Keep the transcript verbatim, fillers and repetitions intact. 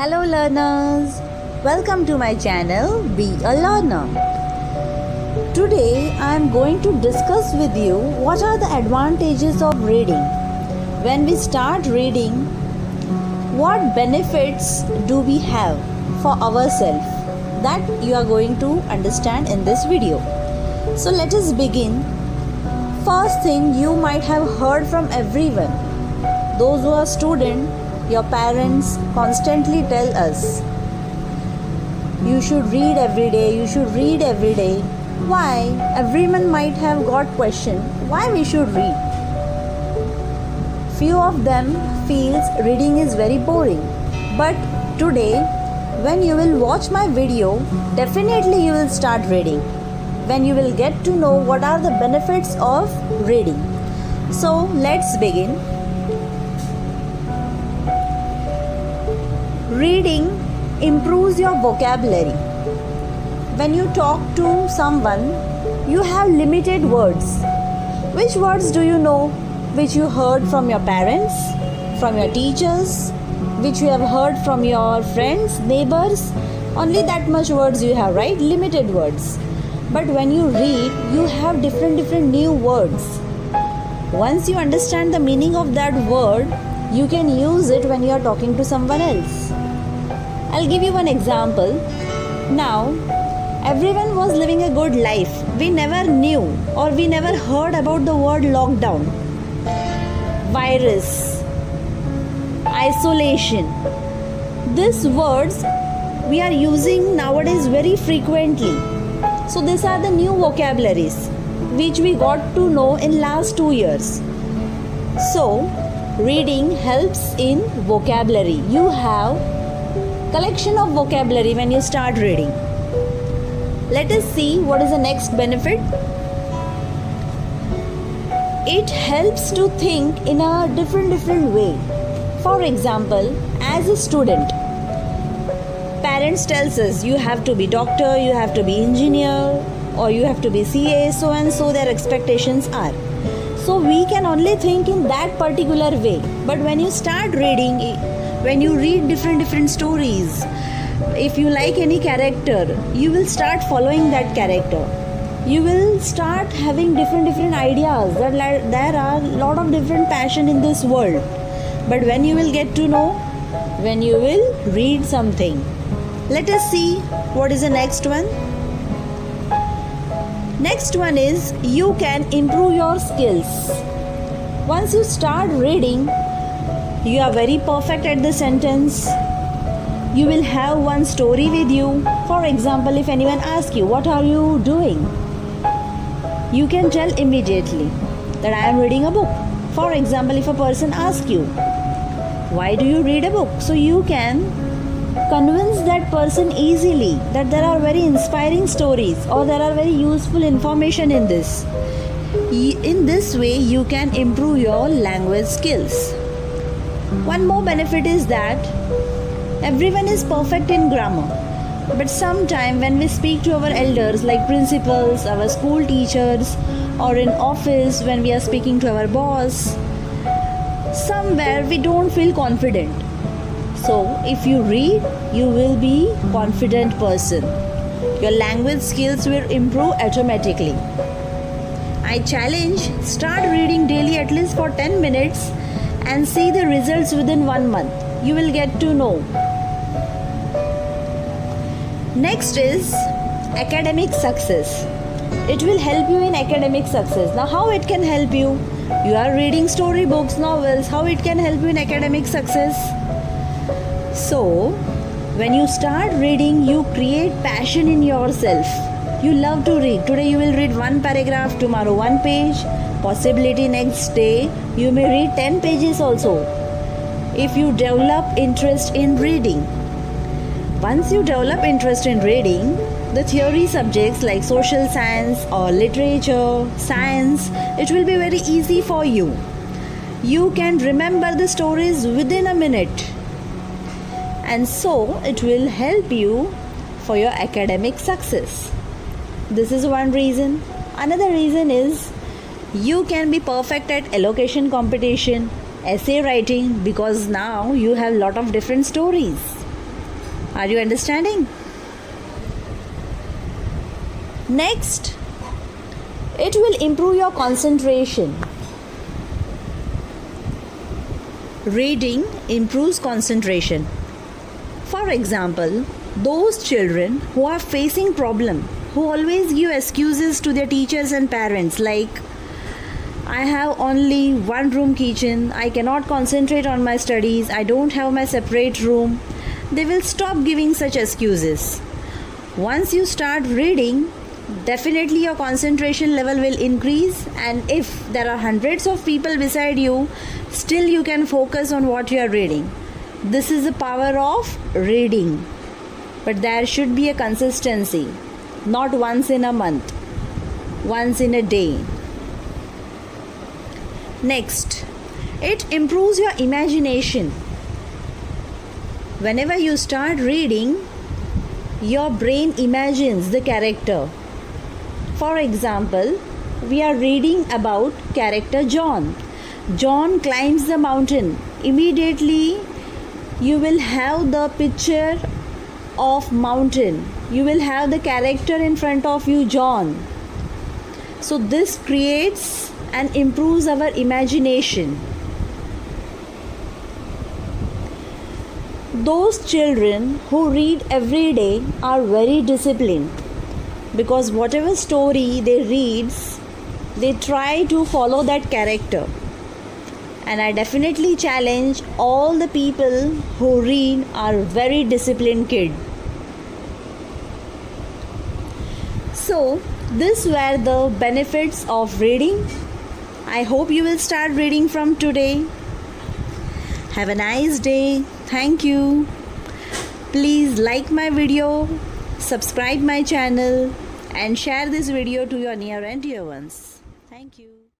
Hello learners, welcome to my channel Be a Learner. Today I am going to discuss with you what are the advantages of reading. When we start reading, what benefits do we have for ourselves? That you are going to understand in this video. So let us begin. First thing, you might have heard from everyone. Those who are students, your parents constantly tell us, you should read every day, you should read every day. Why? Everyone might have got question, why we should read? Few of them feels reading is very boring. But today, when you will watch my video, definitely you will start reading. When you will get to know what are the benefits of reading. So let's begin. Reading improves your vocabulary. When you talk to someone, you have limited words. Which words do you know? Which you heard from your parents, from your teachers, which you have heard from your friends, neighbors. Only that much words you have, right? Limited words. But when you read, you have different different new words. Once you understand the meaning of that word, you can use it when you are talking to someone else. I'll give you one example. Now, everyone was living a good life. We never knew or we never heard about the word lockdown, virus, isolation. These words we are using nowadays very frequently. So these are the new vocabularies which we got to know in last two years. So reading helps in vocabulary. You have collection of vocabulary when you start reading. Let us see what is the next benefit. It helps to think in a different different way. For example, as a student, parents tells us you have to be doctor, you have to be engineer, or you have to be C A, so and so their expectations are. So we can only think in that particular way. But when you start reading, when you read different different stories, if you like any character, you will start following that character. You will start having different different ideas. That there are a lot of different passion in this world. But when you will get to know, when you will read something. Let us see what is the next one. Next one is you can improve your skills. Once you start reading, you are very perfect at the sentence. You will have one story with you. For example, if anyone asks you, what are you doing? You can tell immediately that I am reading a book. For example, if a person asks you, why do you read a book? So you can convince that person easily that there are very inspiring stories or there are very useful information in this. In this way, you can improve your language skills. One more benefit is that everyone is perfect in grammar. But sometime when we speak to our elders like principals, our school teachers, or in office when we are speaking to our boss, somewhere we don't feel confident. So if you read, you will be confident person. Your language skills will improve automatically. I challenge, start reading daily at least for ten minutes and see the results within one month. You will get to know. Next is academic success. It will help you in academic success. Now how it can help you? You are reading storybooks, novels. How it can help you in academic success? So when you start reading, you create passion in yourself. You love to read. Today you will read one paragraph, tomorrow one page. Possibility next day you may read ten pages also. If you develop interest in reading. Once you develop interest in reading, the theory subjects like social science or literature, science, it will be very easy for you. You can remember the stories within a minute. And so it will help you for your academic success. This is one reason. Another reason is you can be perfect at elocution competition, essay writing, because now you have lot of different stories. Are you understanding? Next, it will improve your concentration. Reading improves concentration. For example, those children who are facing problem, who always give excuses to their teachers and parents like, I have only one room kitchen, I cannot concentrate on my studies, I don't have my separate room, they will stop giving such excuses. Once you start reading, definitely your concentration level will increase, and if there are hundreds of people beside you, still you can focus on what you are reading. This is the power of reading. But there should be a consistency, not once in a month, once in a day. Next, it improves your imagination. Whenever you start reading, your brain imagines the character. For example, we are reading about character John. John climbs the mountain. Immediately, you will have the picture of mountain. You will have the character in front of you, John. So this creates and improves our imagination. Those children who read every day are very disciplined, because whatever story they read, they try to follow that character. And I definitely challenge all the people who read are very disciplined kids. So these were the benefits of reading. I hope you will start reading from today. Have a nice day. Thank you. Please like my video, subscribe my channel, and share this video to your near and dear ones. Thank you.